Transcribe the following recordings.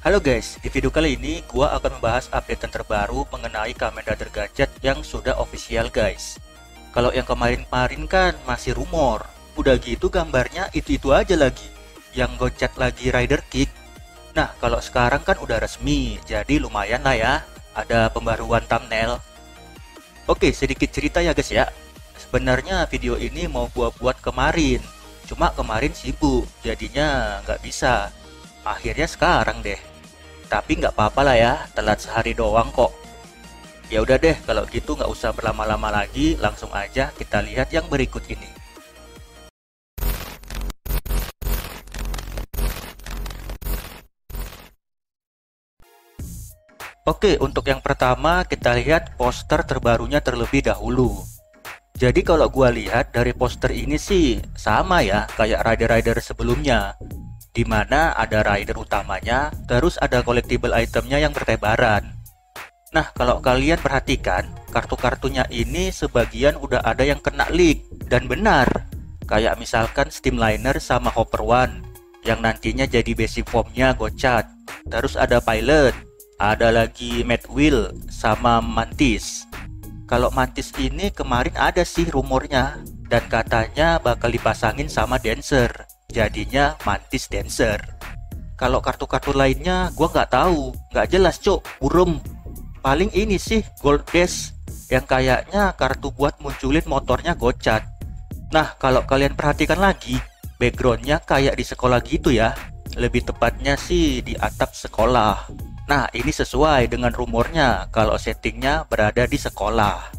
Halo guys, di video kali ini gua akan membahas update terbaru mengenai Kamen Rider Gadget yang sudah official guys. Kalau yang kemarin-kemarin kan masih rumor, udah gitu gambarnya itu-itu aja lagi, yang gocet lagi Rider Kick. Nah kalau sekarang kan udah resmi, jadi lumayan lah ya, ada pembaruan thumbnail. Oke, sedikit cerita ya guys ya. Sebenarnya video ini mau gua buat kemarin, cuma kemarin sibuk, jadinya nggak bisa. Akhirnya sekarang deh. Tapi nggak apa-apa lah ya, telat sehari doang kok. Ya udah deh, kalau gitu nggak usah berlama-lama lagi, langsung aja kita lihat yang berikut ini. Oke, untuk yang pertama kita lihat poster terbarunya terlebih dahulu. Jadi kalau gua lihat dari poster ini sih sama ya kayak rider-rider sebelumnya, di mana ada rider utamanya, terus ada collectible itemnya yang bertebaran. Nah, kalau kalian perhatikan, kartu-kartunya ini sebagian udah ada yang kena leak, dan benar. Kayak misalkan Steamliner sama Hopper One, yang nantinya jadi basic formnya Gochat. Terus ada Pilot, ada lagi Mad Wheel, sama Mantis. Kalau Mantis ini kemarin ada sih rumornya, dan katanya bakal dipasangin sama Dancer. Jadinya Mantis Dancer. Kalau kartu-kartu lainnya gua nggak tahu, nggak jelas cok, burem. Paling ini sih Gold Dash yang kayaknya kartu buat munculin motornya Gochat. Nah kalau kalian perhatikan lagi, backgroundnya kayak di sekolah gitu ya. Lebih tepatnya sih di atap sekolah. Nah ini sesuai dengan rumornya kalau settingnya berada di sekolah.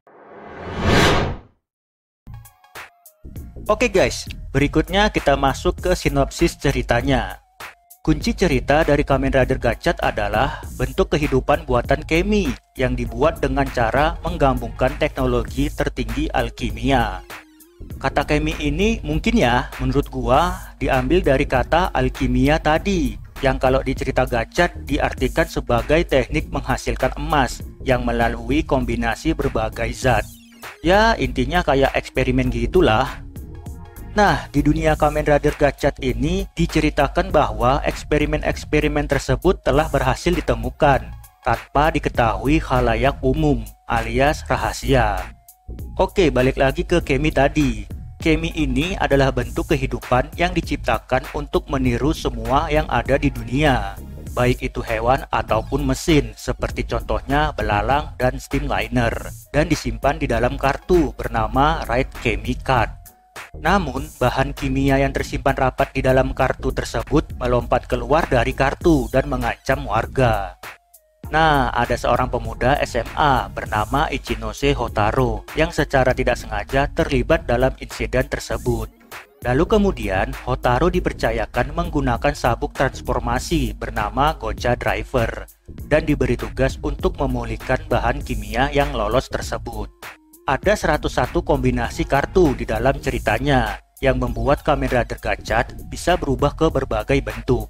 Oke guys, berikutnya kita masuk ke sinopsis ceritanya. Kunci cerita dari Kamen Rider Gachat adalah bentuk kehidupan buatan Kemi yang dibuat dengan cara menggabungkan teknologi tertinggi alkimia. Kata Kemi ini mungkin ya, menurut gua, diambil dari kata alkimia tadi, yang kalau di cerita Gachat diartikan sebagai teknik menghasilkan emas yang melalui kombinasi berbagai zat. Ya, intinya kayak eksperimen gitulah. Nah, di dunia Kamen Rider Gachat ini diceritakan bahwa eksperimen-eksperimen tersebut telah berhasil ditemukan tanpa diketahui khalayak umum alias rahasia. Oke, balik lagi ke Kemi tadi. Kemi ini adalah bentuk kehidupan yang diciptakan untuk meniru semua yang ada di dunia, baik itu hewan ataupun mesin, seperti contohnya belalang dan Steamliner, dan disimpan di dalam kartu bernama Ride Kemi Card. Namun, bahan kimia yang tersimpan rapat di dalam kartu tersebut melompat keluar dari kartu dan mengancam warga. Nah, ada seorang pemuda SMA bernama Ichinose Hotaro yang secara tidak sengaja terlibat dalam insiden tersebut. Lalu kemudian, Hotaro dipercayakan menggunakan sabuk transformasi bernama Gocha Driver dan diberi tugas untuk memulihkan bahan kimia yang lolos tersebut. Ada 101 kombinasi kartu di dalam ceritanya yang membuat Kamen Rider Gachat bisa berubah ke berbagai bentuk.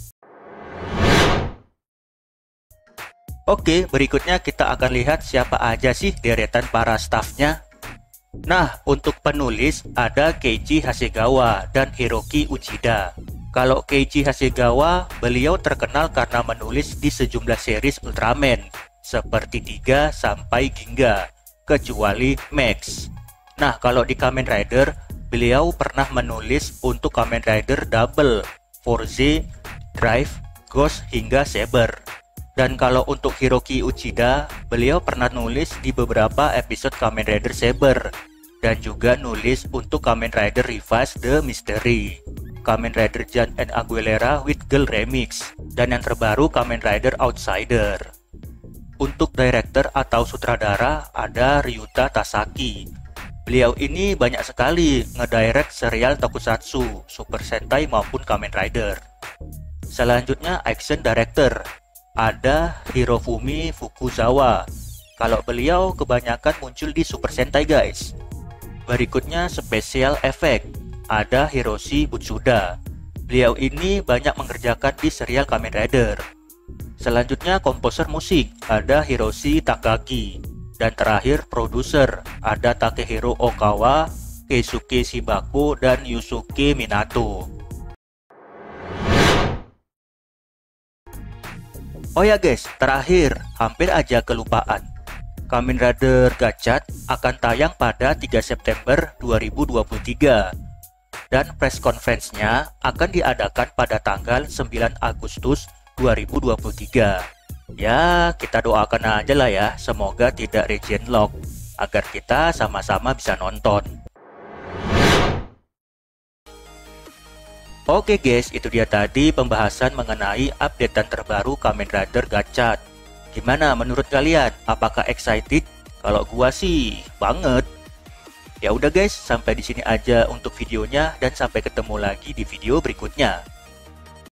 Oke, berikutnya kita akan lihat siapa aja sih deretan para staffnya. Nah, untuk penulis ada Keiichi Hasegawa dan Hiroki Uchida. Kalau Keiichi Hasegawa, beliau terkenal karena menulis di sejumlah series Ultraman seperti 3 sampai Ginga, kecuali Max. Nah, kalau di Kamen Rider, beliau pernah menulis untuk Kamen Rider Double, Forze, Drive, Ghost hingga Saber. Dan kalau untuk Hiroki Uchida, beliau pernah nulis di beberapa episode Kamen Rider Saber dan juga nulis untuk Kamen Rider Revice The Mystery, Kamen Rider Jan and Aguilera with Girl Remix, dan yang terbaru Kamen Rider Outsider. Untuk director atau sutradara ada Ryuta Tasaki. Beliau ini banyak sekali ngedirect serial tokusatsu, Super Sentai maupun Kamen Rider. Selanjutnya action director ada Hirofumi Fukuzawa. Kalau beliau kebanyakan muncul di Super Sentai guys. Berikutnya special effect ada Hiroshi Butsuda. Beliau ini banyak mengerjakan di serial Kamen Rider. Selanjutnya komposer musik ada Hiroshi Takagi. Dan terakhir produser ada Takehiro Okawa, Keisuke Shibako, dan Yusuke Minato. Oh ya guys, terakhir, hampir aja kelupaan. Kamen Rider Gachat akan tayang pada 3 September 2023. Dan press conference-nya akan diadakan pada tanggal 9 Agustus 2023. Ya, kita doakan aja lah ya, semoga tidak region lock, agar kita sama-sama bisa nonton. Oke guys, itu dia tadi pembahasan mengenai updatean terbaru Kamen Rider Gachat. Gimana menurut kalian? Apakah excited? Kalau gua sih banget. Ya udah guys, sampai di sini aja untuk videonya dan sampai ketemu lagi di video berikutnya.